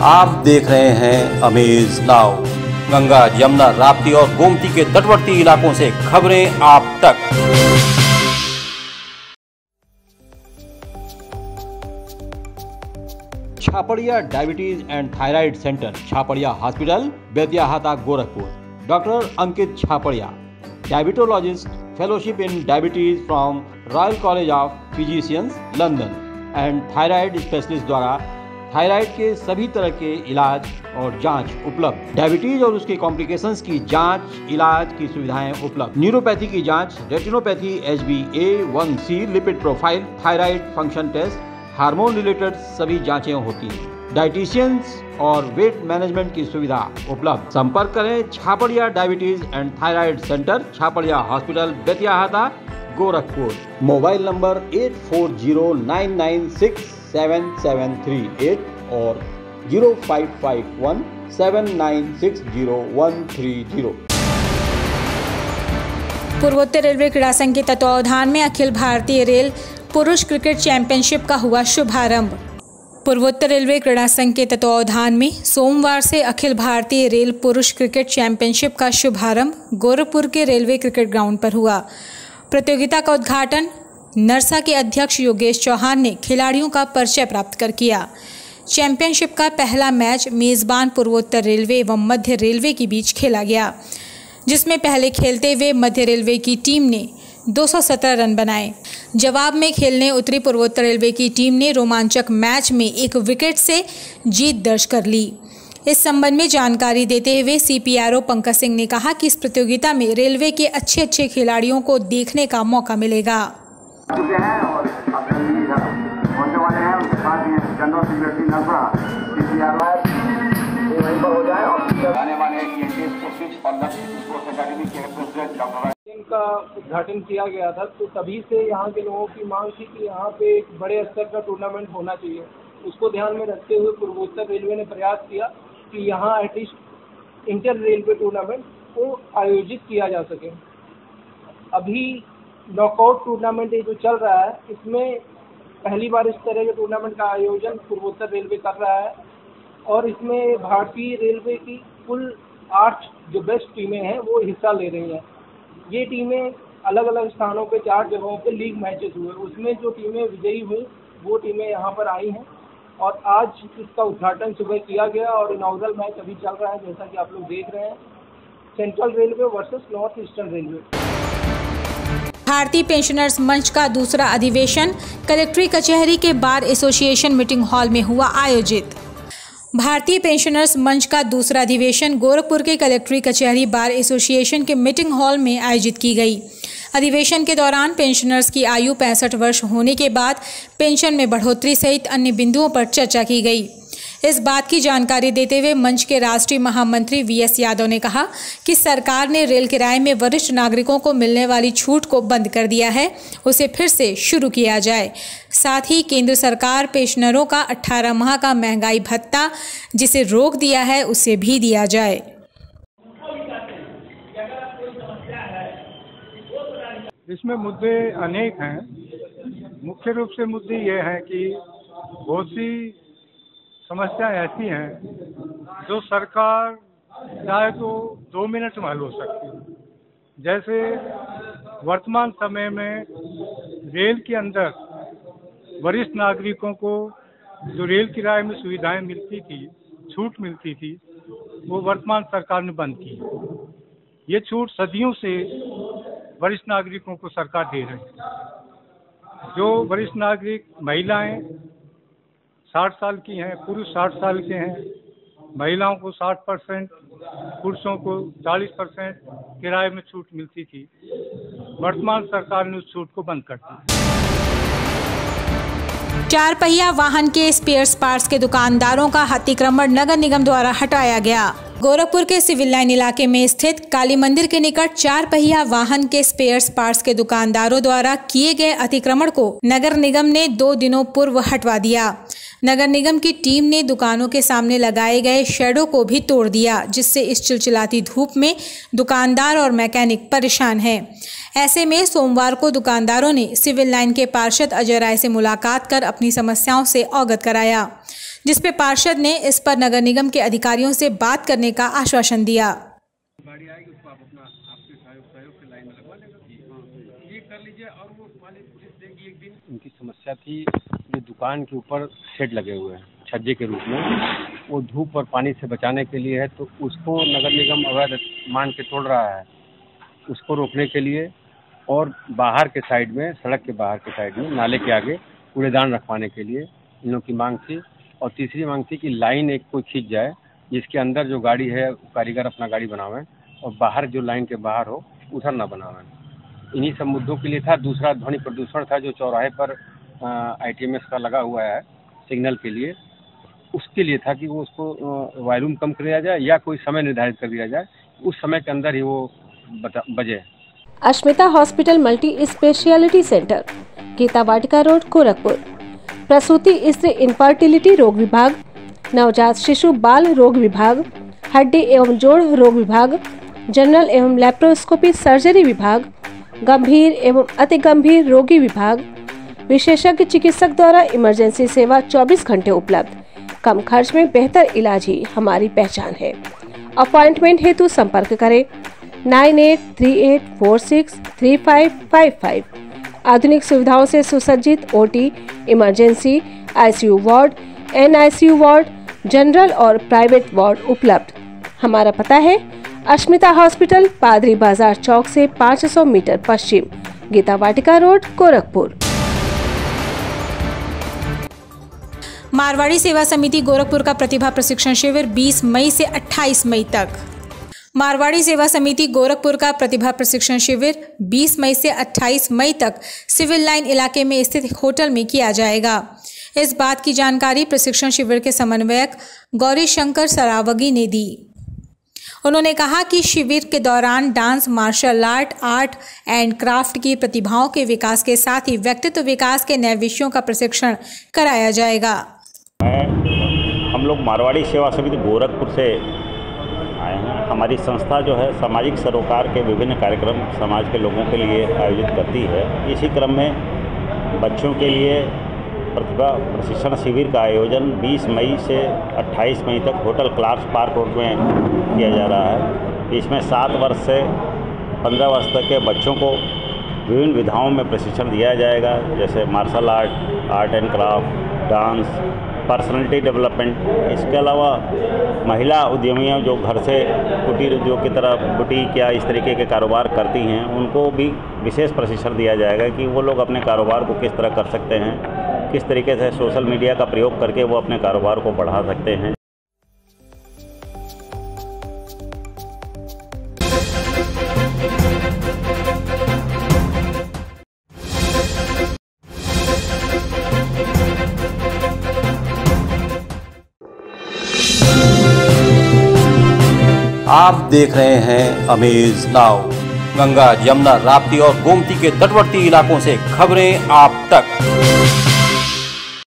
आप देख रहे हैं अमेज नाउ। गंगा, यमुना, राप्ती और गोमती के तटवर्ती इलाकों से खबरें आप तक। Chhaparia diabetes and thyroid centre, Chhaparia hospital, Betiahata, Gorakhpur. Doctor Ankit Chhaparia, diabetologist, fellowship in diabetes from royal college of physicians, London and thyroid specialist द्वारा थायराइड के सभी तरह के इलाज और जांच उपलब्ध। डायबिटीज और उसके कॉम्प्लिकेशंस की जांच, इलाज की सुविधाएं उपलब्ध। न्यूरोपैथी की जांच, retinopathy, HbA1c, lipid profile, thyroid function test, hormone related सभी जांचें होती हैं। डाइटिशियंस और वेट मैनेजमेंट की सुविधा उपलब्ध। संपर्क करें Chhaparia diabetes and thyroid centre, Chhaparia hospital, Betiahata, Gorakhpur. Mobile number 8409967738 और 055179601330। पूर्वोत्तर रेलवे क्रीड़ा संघ के तत्वावधान में अखिल भारतीय रेल पुरुष क्रिकेट चैंपियनशिप का हुआ शुभारंभ। पूर्वोत्तर रेलवे क्रीड़ा संघ के तत्वावधान में सोमवार से अखिल भारतीय रेल पुरुष क्रिकेट चैंपियनशिप का शुभारंभ गोरखपुर के रेलवे क्रिकेट ग्राउंड पर हुआ। प्रतियोगिता का उद्घाटन नरसा के अध्यक्ष योगेश चौहान ने खिलाड़ियों का परिचय प्राप्त कर किया। चैंपियनशिप का पहला मैच मेजबान पूर्वोत्तर रेलवे एवं मध्य रेलवे के बीच खेला गया, जिसमें पहले खेलते हुए मध्य रेलवे की टीम ने 217 रन बनाए। जवाब में खेलने उतरी पूर्वोत्तर रेलवे की टीम ने रोमांचक मैच में 1 विकेट से जीत दर्ज कर ली। इस संबंध में जानकारी देते हुए CPRO पंकज सिंह ने कहा कि इस प्रतियोगिता में रेलवे के अच्छे खिलाड़ियों को देखने का मौका मिलेगा। का उद्घाटन किया गया था, तो तभी से यहाँ के लोगों की मांग थी कि यहाँ पे एक बड़े स्तर का टूर्नामेंट होना चाहिए। उसको ध्यान में रखते हुए पूर्वोत्तर रेलवे ने प्रयास किया कि यहाँ एटलीस्ट इंटर रेलवे टूर्नामेंट को आयोजित किया जा सके। अभी नॉकआउट टूर्नामेंट ये जो चल रहा है, इसमें पहली बार इस तरह के टूर्नामेंट का आयोजन पूर्वोत्तर रेलवे कर रहा है और इसमें भारतीय रेलवे की कुल 8 जो बेस्ट टीमें हैं वो हिस्सा ले रही हैं। ये टीमें अलग अलग स्थानों पे 4 जगहों पे लीग मैचेस हुए, उसमें जो टीमें विजयी हुई वो टीमें यहाँ पर आई हैं और आज इसका उद्घाटन सुबह किया गया और इनॉग्रल मैच अभी चल रहा है, जैसा कि आप लोग देख रहे हैं, central railway versus north eastern railway. भारतीय पेंशनर्स मंच का दूसरा अधिवेशन कलेक्ट्री कचहरी के बार एसोसिएशन मीटिंग हॉल में हुआ आयोजित। भारतीय पेंशनर्स मंच का दूसरा अधिवेशन गोरखपुर के कलेक्ट्री कचहरी बार एसोसिएशन के मीटिंग हॉल में आयोजित की गई। अधिवेशन के दौरान पेंशनर्स की आयु 65 वर्ष होने के बाद पेंशन में बढ़ोतरी सहित अन्य बिंदुओं पर चर्चा की गई। इस बात की जानकारी देते हुए मंच के राष्ट्रीय महामंत्री VS यादव ने कहा कि सरकार ने रेल किराए में वरिष्ठ नागरिकों को मिलने वाली छूट को बंद कर दिया है, उसे फिर से शुरू किया जाए। साथ ही केंद्र सरकार पेंशनरों का 18 माह का महंगाई भत्ता जिसे रोक दिया है उसे भी दिया जाए। इसमें मुद्दे अनेक हैं। मुख्य रूप से मुद्दे ये हैं कि बहुत सी समस्याएं ऐसी हैं जो सरकार चाहे तो 2 मिनट में हल हो सकती है। जैसे वर्तमान समय में रेल के अंदर वरिष्ठ नागरिकों को जो रेल किराए में सुविधाएं मिलती थी, छूट मिलती थी, वो वर्तमान सरकार ने बंद की। ये छूट सदियों से वरिष्ठ नागरिकों को सरकार दे रही है। जो वरिष्ठ नागरिक महिलाएं 60 साल की हैं, पुरुष 60 साल के हैं, महिलाओं को 60%, पुरुषों को 40% किराए में छूट मिलती थी। वर्तमान सरकार ने उस छूट को बंद कर दी। 4 पहिया वाहन के स्पेयर पार्ट्स के दुकानदारों का अतिक्रमण नगर निगम द्वारा हटाया गया। गोरखपुर के सिविल लाइन इलाके में स्थित काली मंदिर के निकट 4 पहिया वाहन के स्पेयर पार्ट्स के दुकानदारों द्वारा किए गए अतिक्रमण को नगर निगम ने 2 दिनों पूर्व हटवा दिया। नगर निगम की टीम ने दुकानों के सामने लगाए गए शेडों को भी तोड़ दिया, जिससे इस चिलचिलाती धूप में दुकानदार और मैकेनिक परेशान हैं। ऐसे में सोमवार को दुकानदारों ने सिविल लाइन के पार्षद अजय राय से मुलाकात कर अपनी समस्याओं से अवगत कराया, जिसपे पार्षद ने इस पर नगर निगम के अधिकारियों से बात करने का आश्वासन दिया। गाड़ी आएगी उसको आप अपना आपके सहयोग से लाइन में लगवा लेंगे, ये कर लीजिए। और वो वाले पुलिस देगी एक दिन। उनकी समस्या थी जो दुकान के ऊपर शेड लगे हुए हैं छज्जे के रूप में, वो धूप और पानी से बचाने के लिए है, तो उसको नगर निगम अवैध मान के तोड़ रहा है। उसको रोकने के लिए और बाहर के साइड में, सड़क के बाहर के साइड में, नाले के आगे कूड़ेदान रखवाने के लिए इन लोगों की मांग थी। और तीसरी मांग थी कि लाइन एक कोई खींच जाए जिसके अंदर जो गाड़ी है कारीगर अपना गाड़ी बनावे और बाहर जो लाइन के बाहर हो उधर ना बनावे। इन्हीं सब मुद्दों के लिए था। दूसरा ध्वनि प्रदूषण था जो चौराहे पर ITMS का लगा हुआ है सिग्नल के लिए, उसके लिए था कि वो उसको वॉल्यूम कम कर दिया जाए या कोई समय निर्धारित कर दिया जाए, उस समय के अंदर ही वो बजे। Ashmita hospital multi speciality centre, Geeta Vatika road, Gorakhpur. प्रसूति स्त्री इनफर्टिलिटी रोग विभाग, नवजात शिशु बाल रोग विभाग, हड्डी एवं जोड़ रोग विभाग, जनरल एवं लैप्रोस्कोपी सर्जरी विभाग, गंभीर एवं अति गंभीर रोगी विभाग, विशेषज्ञ चिकित्सक द्वारा इमरजेंसी सेवा 24 घंटे उपलब्ध। कम खर्च में बेहतर इलाज ही हमारी पहचान है। अपॉइंटमेंट हेतु संपर्क करें 9838463555। आधुनिक सुविधाओं से सुसज्जित OT, emergency, ICU ward, NICU ward, general और प्राइवेट वार्ड उपलब्ध। हमारा पता है अश्मिता हॉस्पिटल, पादरी बाजार चौक से 500 मीटर पश्चिम, गीता वाटिका रोड, गोरखपुर। मारवाड़ी सेवा समिति गोरखपुर का प्रतिभा प्रशिक्षण शिविर 20 मई से 28 मई तक। मारवाड़ी सेवा समिति गोरखपुर का प्रतिभा प्रशिक्षण शिविर 20 मई से 28 मई तक सिविल लाइन इलाके में स्थित होटल में किया जाएगा। इस बात की जानकारी प्रशिक्षण शिविर के समन्वयक गौरी शंकर सरावगी ने दी। उन्होंने कहा कि शिविर के दौरान dance, martial art and craft की प्रतिभाओं के विकास के साथ ही व्यक्तित्व विकास के नए विषयों का प्रशिक्षण कराया जाएगा। हम लोग मारवाड़ी सेवा समिति गोरखपुर से आए हैं। हमारी संस्था जो है सामाजिक सरोकार के विभिन्न कार्यक्रम समाज के लोगों के लिए आयोजित करती है। इसी क्रम में बच्चों के लिए प्रतिभा प्रशिक्षण शिविर का आयोजन 20 मई से 28 मई तक होटल क्लार्क्स पार्क रोड में किया जा रहा है। इसमें 7 वर्ष से 15 वर्ष तक के बच्चों को विभिन्न विधाओं में प्रशिक्षण दिया जाएगा, जैसे martial art and craft, dance, personality development. इसके अलावा महिला उद्यमियां जो घर से कुटीर उद्योग की तरह बुटीक या इस तरीके के कारोबार करती हैं, उनको भी विशेष प्रशिक्षण दिया जाएगा कि वो लोग अपने कारोबार को किस तरह कर सकते हैं, किस तरीके से सोशल मीडिया का प्रयोग करके वो अपने कारोबार को बढ़ा सकते हैं। आप देख रहे हैं अमेज नाउ। गंगा, यमुना, राप्ती और गोमती के तटवर्ती इलाकों से खबरें आप तक।